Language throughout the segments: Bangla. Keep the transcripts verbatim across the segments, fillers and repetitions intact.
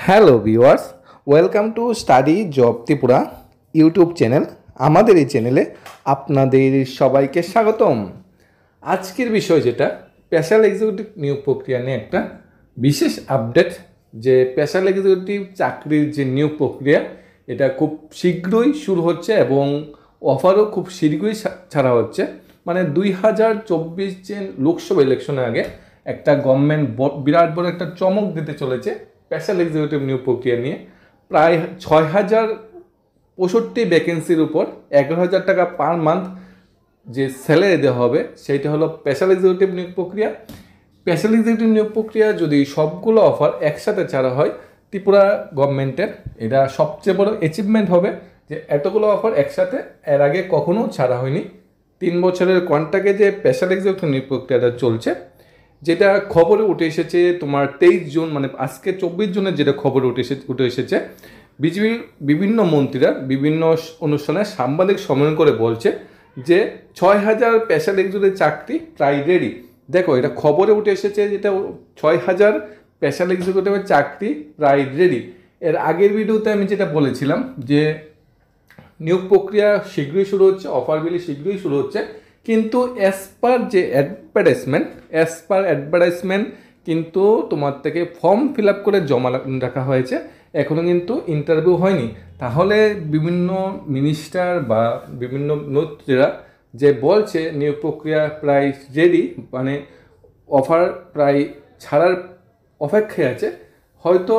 Hello viewers, welcome to study job Tripura YouTube channel. আমাদের এই চ্যানেলে আপনাদের সবাইকে স্বাগতম। আজকের বিষয় যেটা স্পেশাল এক্সিকিউটিভ নিয়োগ প্রক্রিয়া নিয়ে একটা বিশেষ আপডেট, যে স্পেশাল এক্সিকিউটিভ চাকরির যে নিয়োগ প্রক্রিয়া এটা খুব শীঘ্রই শুরু হচ্ছে এবং অফারও খুব শীঘ্রই ছাড়া হচ্ছে। মানে দুই হাজার চব্বিশ যে লোকসভা ইলেকশনের আগে একটা গভর্নমেন্ট বিরাট বড় একটা চমক দিতে চলেছে স্পেশাল এক্সিকিউটিভ নিয়োগ প্রক্রিয়া নিয়ে। প্রায় ছয় হাজার পঁয়ষট্টি ভ্যাকেন্সির উপর এগারো হাজার টাকা পার মান্থ যে স্যালারি দেওয়া হবে সেইটা হলো স্পেশাল এক্সিকিউটিভ নিয়োগ প্রক্রিয়া। স্পেশাল এক্সিকিউটিভ নিয়োগ প্রক্রিয়া যদি সবগুলো অফার একসাথে ছাড়া হয় ত্রিপুরা গভর্নমেন্টের, এটা সবচেয়ে বড় অ্যাচিভমেন্ট হবে যে এতগুলো অফার একসাথে এর আগে কখনো ছাড়া হয়নি। তিন বছরের কন্ট্রাক্টে যে স্পেশাল এক্সিকিউটিভ নিয়োগ প্রক্রিয়াটা চলছে, যেটা খবরে উঠে এসেছে তোমার তেইশ জুন, মানে আজকে চব্বিশ জুনের যেটা খবরে উঠে এসে উঠে এসেছে বিজেপির বিভিন্ন মন্ত্রীরা বিভিন্ন অনুষ্ঠানে সাংবাদিক সম্মেলন করে বলছে যে ছয় হাজার স্পেশাল এক্সিকিউটিভ চাকরি প্রায় রেডি। দেখো, এটা খবরে উঠে এসেছে যেটা ছয় হাজার স্পেশাল এক্সিকিউটিভের চাকরি প্রায় রেডি। এর আগের ভিডিওতে আমি যেটা বলেছিলাম যে নিয়োগ প্রক্রিয়া শীঘ্রই শুরু হচ্ছে, অফারগুলি শীঘ্রই শুরু হচ্ছে, কিন্তু অ্যাজ পার যে অ্যাডভার্টাইজমেন্ট অ্যাজ পার অ্যাডভার্টাইজমেন্ট কিন্তু তোমার থেকে ফর্ম ফিল আপ করে জমা রাখা হয়েছে, এখনও কিন্তু ইন্টারভিউ হয়নি। তাহলে বিভিন্ন মিনিস্টার বা বিভিন্ন মন্ত্রীরা যে বলছে নিয়োগ প্রক্রিয়া প্রায় রেডি, মানে অফার প্রায় ছাড়ার অপেক্ষায় আছে, হয়তো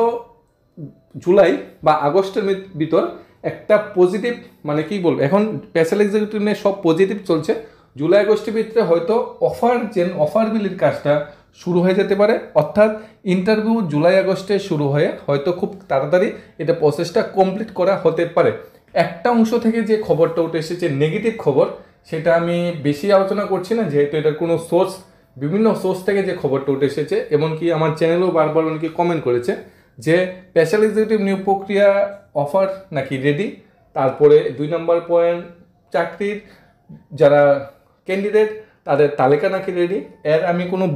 জুলাই বা আগস্টের ভিতর একটা পজিটিভ, মানে কি বলবো, এখন স্পেশাল এক্সিকিউটিভ নিয়ে সব পজিটিভ চলছে, জুলাই আগস্টের ভিতরে হয়তো অফার যে অফারগুলির কাজটা শুরু হয়ে যেতে পারে। অর্থাৎ ইন্টারভিউ জুলাই আগস্টে শুরু হয়ে হয়তো খুব তাড়াতাড়ি এটা প্রসেসটা কমপ্লিট করা হতে পারে। একটা অংশ থেকে যে খবরটা উঠে এসেছে নেগেটিভ খবর, সেটা আমি বেশি আলোচনা করছি না, যেহেতু এটার কোনো সোর্স, বিভিন্ন সোর্স থেকে যে খবরটা উঠে এসেছে, এমনকি আমার চ্যানেলেও বারবার অনেকে কমেন্ট করেছে যে স্পেশাল এক্সিকিউটিভ নিয়োগ প্রক্রিয়া অফার নাকি রেডি। তারপরে দুই নম্বর পয়েন্ট, চাকরির যারা ক্যান্ডিডেট তাদের তালিকা নাকি রেডি। এর আমি কোনো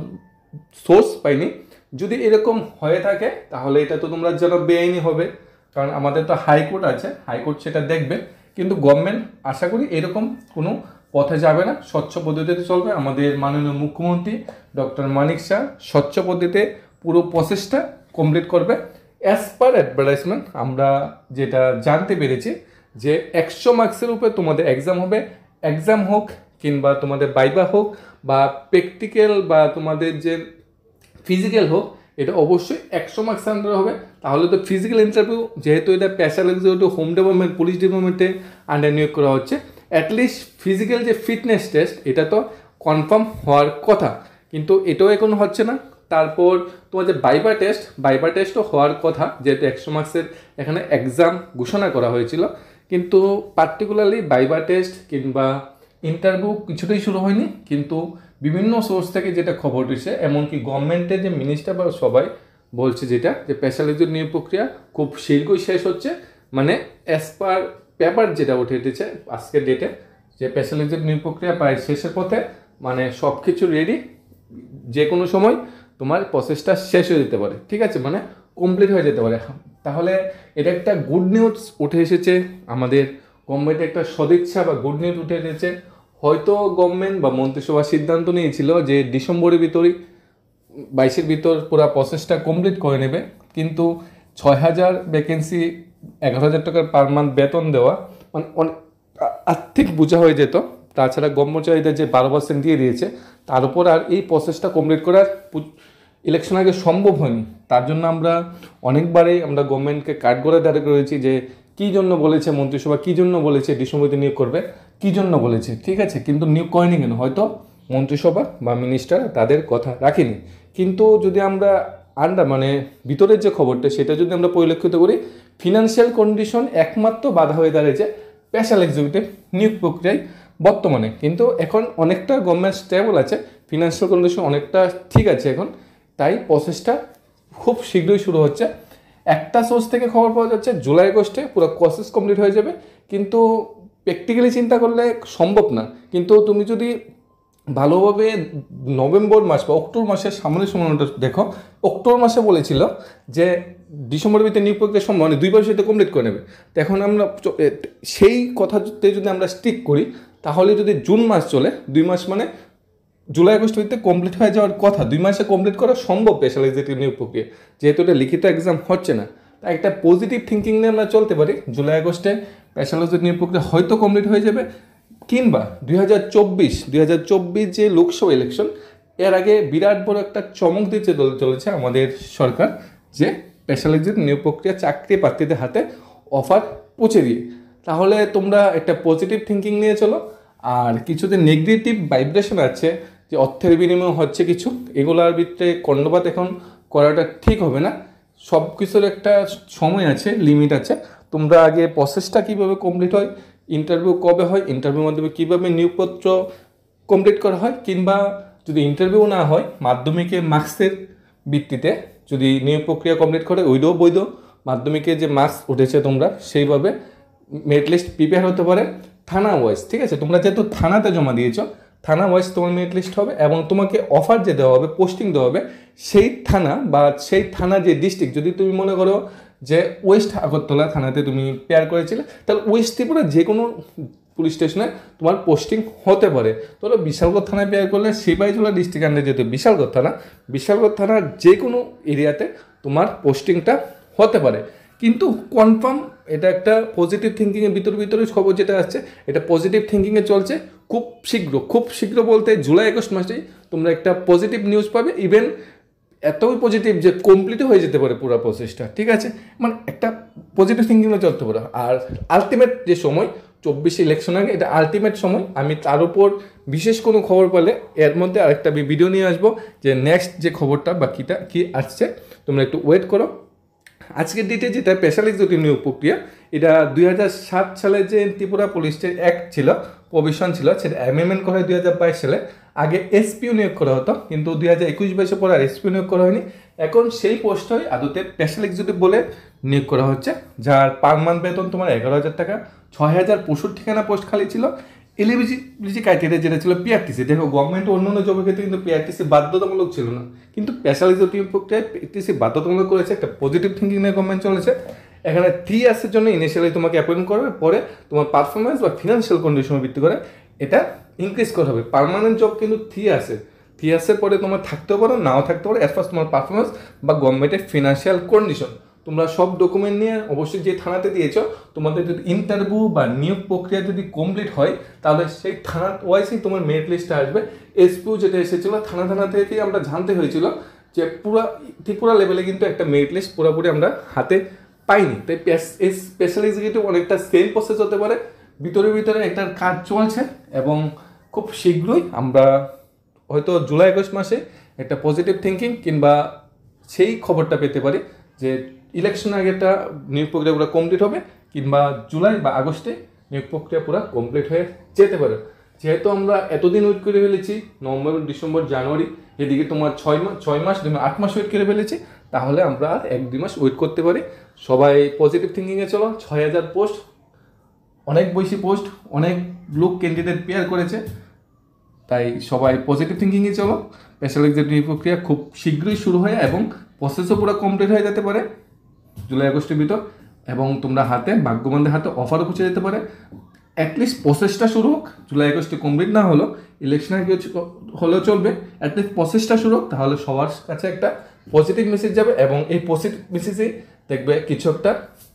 সোর্স পাইনি। যদি এরকম হয়ে থাকে তাহলে এটা তো তোমরা যেন বেআইনি হবে, কারণ আমাদের তো হাইকোর্ট আছে, হাইকোর্ট সেটা দেখবে। কিন্তু গভর্নমেন্ট আশা করি এরকম কোনো পথে যাবে না, স্বচ্ছ পদ্ধতিতে চলবে। আমাদের মাননীয় মুখ্যমন্ত্রী ডক্টর মানিক শাহ স্বচ্ছ পদ্ধতিতে পুরো প্রসেসটা কমপ্লিট করবে। অ্যাজ পার অ্যাডভার্টাইজমেন্ট আমরা যেটা জানতে পেরেছি যে একশো মার্কসের উপরে তোমাদের এক্সাম হবে, এক্সাম হোক কিংবা তোমাদের বাইবা হোক বা প্র্যাকটিক্যাল বা তোমাদের যে ফিজিক্যাল হোক, এটা অবশ্যই একশো মার্কস আন্ডার হবে। তাহলে তো ফিজিক্যাল ইন্টারভিউ, যেহেতু এটা special executive home development police ডিপার্টমেন্টে আন্ডার নিয়োগ করা হচ্ছে, অ্যাটলিস্ট ফিজিক্যাল যে ফিটনেস টেস্ট এটা তো কনফার্ম হওয়ার কথা, কিন্তু এটাও এখন হচ্ছে না। তারপর তোমার যে বাইবা টেস্ট, বাইবা টেস্টও হওয়ার কথা, যেহেতু একশো মার্কসের এখানে এক্সাম ঘোষণা করা হয়েছিল, কিন্তু পার্টিকুলারলি বাইবা টেস্ট কিংবা ইন্টারভিউ কিছুতেই শুরু হয়নি। কিন্তু বিভিন্ন সোর্স থেকে যেটা খবর উঠেছে, এমনকি গভর্নমেন্টের যে মিনিস্টার বা সবাই বলছে যেটা যে স্পেশাল এক্সিকিউটিভ নিয়োগ প্রক্রিয়া খুব শীঘ্রই শেষ হচ্ছে। মানে অ্যাজ পার পেপার যেটা উঠে এসেছে আজকের ডেটে, যে স্পেশাল এক্সিকিউটিভ নিয়োগ প্রক্রিয়া প্রায় শেষের পথে, মানে সব কিছু রেডি, যে কোনো সময় তোমার প্রসেসটা শেষ হয়ে যেতে পারে, ঠিক আছে, মানে কমপ্লিট হয়ে যেতে পারে। তাহলে এটা একটা গুড নিউজ উঠে এসেছে, আমাদের গভর্নমেন্টের একটা সদিচ্ছা বা গুড নিউজ উঠে এসেছে। হয়তো গভর্নমেন্ট বা মন্ত্রিসভা সিদ্ধান্ত নিয়েছিল যে ডিসেম্বরের ভিতরই, বাইশের ভিতর পুরো প্রসেসটা কমপ্লিট করে নেবে, কিন্তু ছয় হাজার ভ্যাকেন্সি এগারো হাজার টাকার পার মান্থ বেতন দেওয়া মানে অনেক আর্থিক বোঝা হয়ে যেত। তাছাড়া কর্মচারীদের যে বারো পার্সেন্ট দিয়ে দিয়েছে, তার উপর আর এই প্রসেসটা কমপ্লিট করার ইলেকশন আগে সম্ভব হয়নি। তার জন্য আমরা অনেকবারই আমরা গভর্নমেন্টকে কাঠ করে দাঁড় করেছি যে কী জন্য বলেছে মন্ত্রিসভা, কী জন্য বলেছে ডিসেম্বরে নিয়োগ করবে, কী জন্য বলেছে, ঠিক আছে, কিন্তু নিয়োগ করেনি কেন? হয়তো মন্ত্রিসভা বা মিনিস্টার তাদের কথা রাখেনি। কিন্তু যদি আমরা আন্ডার মানে ভিতরের যে খবরটা সেটা যদি আমরা পরিলক্ষিত করি, ফিনান্সিয়াল কন্ডিশন একমাত্র বাধা হয়ে দাঁড়িয়েছে স্পেশাল এক্সিকিউটিভ নিয়োগ প্রক্রিয়ায় বর্তমানে। কিন্তু এখন অনেকটা গভর্নমেন্ট স্টেবল আছে, ফিনান্সিয়াল কন্ডিশন অনেকটা ঠিক আছে এখন, তাই প্রসেসটা খুব শীঘ্রই শুরু হচ্ছে। একটা সোর্স থেকে খবর পাওয়া যাচ্ছে জুলাই আগস্টে পুরো প্রসেস কমপ্লিট হয়ে যাবে, কিন্তু প্র্যাকটিক্যালি চিন্তা করলে সম্ভব না। কিন্তু তুমি যদি ভালোভাবে নভেম্বর মাস বা অক্টোবর মাসের সামনের সময়টা দেখো। অক্টোবর মাসে বলেছিল যে ডিসেম্বরের ভিতরে নিয়োগ প্রক্রিয়া সম্ভব, মানে দুই বছর ভিতরে কমপ্লিট করে নেবে। তো এখন আমরা সেই কথাতে যদি আমরা স্টিক করি, তাহলে যদি জুন মাস চলে, দুই মাস মানে জুলাই আগস্ট হইতে কমপ্লিট হয়ে যাওয়ার কথা, দুই মাসে কমপ্লিট করা সম্ভব স্পেশালাইজেটিভ নিয়োগ প্রক্রিয়া, যেহেতু এটা লিখিত এক্সাম হচ্ছে না। তাই একটা পজিটিভ থিঙ্কিং নিয়ে আমরা চলতে পারি, জুলাই আগস্টে স্পেশালাইজেটিভ নিয়োগ প্রক্রিয়া হয়তো কমপ্লিট হয়ে যাবে, কিংবা দুই হাজার চব্বিশ দুই হাজার চব্বিশ যে লোকসভা ইলেকশন, এর আগে বিরাট বড় একটা চমক দিতে চলেছে আমাদের সরকার, যে স্পেশালাইজেটিভ নিয়োগ প্রক্রিয়া চাকরি প্রার্থীদের হাতে অফার পৌঁছে দিয়ে। তাহলে তোমরা একটা পজিটিভ থিঙ্কিং নিয়ে চলো। আর কিছু যে নেগেটিভ ভাইব্রেশন আছে, যে অর্থের বিনিময় হচ্ছে কিছু, এগুলোর ভিতরে কর্ণপাত এখন করাটা ঠিক হবে না। সব কিছুর একটা সময় আছে, লিমিট আছে। তোমরা আগে প্রসেসটা কীভাবে কমপ্লিট হয়, ইন্টারভিউ কবে হয়, ইন্টারভিউর মাধ্যমে কীভাবে নিয়োগপত্র কমপ্লিট করা হয়, কিংবা যদি ইন্টারভিউ না হয় মাধ্যমিকে মার্কসের ভিত্তিতে যদি নিয়োগ প্রক্রিয়া কমপ্লিট করে, ওইটাও বৈধ। মাধ্যমিকে যে মার্কস উঠেছে তোমরা সেইভাবে মেরিট লিস্ট প্রিপেয়ার হতে পারে থানা ওয়াইজ, ঠিক আছে? তোমরা যেহেতু থানাতে জমা দিয়েছ, থানা ওয়াইজ তোমার মেরিট লিস্ট হবে, এবং তোমাকে অফার যে দেওয়া হবে, পোস্টিং দেওয়া হবে, সেই থানা বা সেই থানা যে ডিস্ট্রিক্ট, যদি তুমি মনে করো যে ওয়েস্ট আগরতলা থানাতে তুমি পেয়ার করেছিলে, তাহলে ওয়েস্ট ত্রিপুরা যে কোনো পুলিশ স্টেশনে তোমার পোস্টিং হতে পারে। ধরো বিশালগড় থানায় পেয়ার করলে সিপাহীজলা ডিস্ট্রিক্ট আন্ডারে যেহেতু বিশালগড় থানা, বিশালগড় থানার যে কোনো এরিয়াতে তোমার পোস্টিংটা হতে পারে। কিন্তু কনফার্ম এটা একটা পজিটিভ থিঙ্কিংয়ের ভিতর ভিতরে খবর যেটা আসছে, এটা পজিটিভ থিঙ্কিংয়ে চলছে। খুব শীঘ্র, খুব শীঘ্র বলতে জুলাই আগস্ট মাসেই তোমরা একটা পজিটিভ নিউজ পাবে। ইভেন এতই পজিটিভ যে কমপ্লিটও হয়ে যেতে পারে পুরো প্রসেসটা, ঠিক আছে? মানে একটা পজিটিভ থিঙ্কিংয়ে চলতে পারে। আর আলটিমেট যে সময় চব্বিশে ইলেকশন আগে, এটা আলটিমেট সময়। আমি তার উপর বিশেষ কোনো খবর পেলে এর মধ্যে আরেকটা ভিডিও নিয়ে আসবো, যে নেক্সট যে খবরটা বাকিটা কি আসছে, তোমরা একটু ওয়েট করো। আজকের ডেটে যেটা স্পেশালাইজেটিভ নিয়োগ প্রক্রিয়া, এটা দুই হাজার সাত সালে যে ত্রিপুরা পুলিশের অ্যাক্ট ছিল, প্রভিশন ছিল, সেটা অ্যামেন্ডমেন্ট করা হয় দুই হাজার বাইশ সালে। আগে এসপিও নিয়োগ করা হতো, কিন্তু দুই হাজার একুশ বাইশের পরে আর এসপিও নিয়োগ করা হয়নি। এখন সেই পোস্ট হয় আদতে স্পেশাল এক্সিকিউটিভ বলে নিয়োগ করা হচ্ছে, যার পার মান্থ বেতন তোমার এগারো হাজার টাকা। ছয় হাজার পঁয়ষট্টি ঠিকানা পোস্ট খালি ছিল। এলিজিবিলিটি ক্রাইটেরিয়া যেটা ছিল পিআরটিসি, দেখো গভর্নমেন্ট অন্যান্য জবের ক্ষেত্রে কিন্তু পিআরটিসি বাধ্যতামূলক ছিল না, কিন্তু স্পেশালাইজেটিভ প্রক্রিয়ায় পিআরটিসি বাধ্যতামূলক করেছে। একটা পজিটিভ থিঙ্কিং নিয়ে গভর্নমেন্ট চলেছে। এখানে থ্রি ইয়ার্সের জন্য ইনিশিয়ালি তোমাকে অ্যাপয়েন্ট করবে, পরে তোমার পারফরমেন্স বা ফিনান্সিয়াল কন্ডিশনের ভিত্তি করে এটা ইনক্রিজ করা হবে। পার্মানেন্ট জব কিন্তু থ্রি ইয়ার্সের থ্রি ইয়ার্সের পরে তোমার থাকতেও পারো, নাও থাকতে পারো, অ্যাজ ফার তোমার পারফরমেন্স বা গভর্নমেন্টের ফিনান্সিয়াল কন্ডিশন। তোমরা সব ডকুমেন্ট নিয়ে অবশ্যই যে থানাতে দিয়েছ, তোমাদের যদি ইন্টারভিউ বা নিয়োগ প্রক্রিয়া যদি কমপ্লিট হয়, তাহলে সেই থানা ওয়াইজই তোমার মেরিট লিস্টে আসবে। এসপিও যেটা এসেছিল থানা থানা থেকেই আমরা জানতে হয়েছিল যে পুরা ত্রিপুরা লেভেলে কিন্তু একটা মেরিট লিস্ট পুরোপুরি আমরা হাতে পাইনি। তাই স্পেশাল এক্সিকিউটিভ অনেকটা সেম প্রসেস হতে পারে, ভিতরে ভিতরে একটা কাজ চলছে, এবং খুব শীঘ্রই আমরা হয়তো জুলাই আগস্ট মাসে একটা পজিটিভ থিঙ্কিং কিংবা সেই খবরটা পেতে পারি যে ইলেকশন আগে একটা নিয়োগ প্রক্রিয়া পুরো কমপ্লিট হবে, কিংবা জুলাই বা আগস্টে নিয়োগ প্রক্রিয়া পুরো কমপ্লিট হয়ে যেতে পারে। যেহেতু আমরা এতদিন ওয়েট করে ফেলেছি, নভেম্বর ডিসেম্বর জানুয়ারি, এদিকে তোমার ছয় মাস ছয় মাস আট মাস ওয়েট করে ফেলেছি, তাহলে আমরা আর এক দুই মাস ওয়েট করতে পারি। সবাই পজিটিভ থিঙ্কিংয়ে চলো। ছয় হাজার পোস্ট, অনেক বেশি পোস্ট, অনেক লোক ক্যান্ডিডেট পেয়ার করেছে, তাই সবাই পজিটিভ থিঙ্কিংয়ে চলো। স্পেশাল এক্সিকিউটিভ প্রক্রিয়া খুব শীঘ্রই শুরু হয়, এবং প্রসেসও পুরো কমপ্লিট হয়ে যেতে পারে জুলাই আগস্টের ভিতর, এবং তোমরা হাতে ভাগ্যবানদের হাতে অফারও পৌঁছে যেতে পারে। অ্যাটলিস্ট প্রসেসটা শুরু হোক, জুলাই আগস্টে কমপ্লিট না হলো, ইলেকশনে কিছু হলেও চলবে, অ্যাটলিস্ট প্রসেসটা শুরু হোক, তাহলে সবার কাছে একটা পজিটিভ মেসেজ যাবে, এবং এই পজিটিভ মেসেজেই দেখবে কিছু একটা